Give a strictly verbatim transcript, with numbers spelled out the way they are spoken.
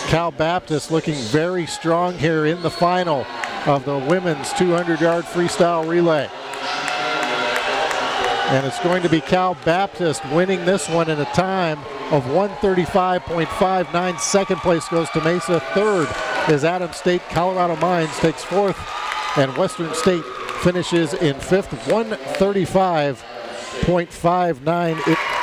Cal Baptist looking very strong here in the final of the women's two hundred yard freestyle relay. And it's going to be Cal Baptist winning this one in a time of one thirty-five point five nine. Second place goes to Mesa. Third is Adams State. Colorado Mines takes fourth, and Western State finishes in fifth. one thirty-five point five nine. It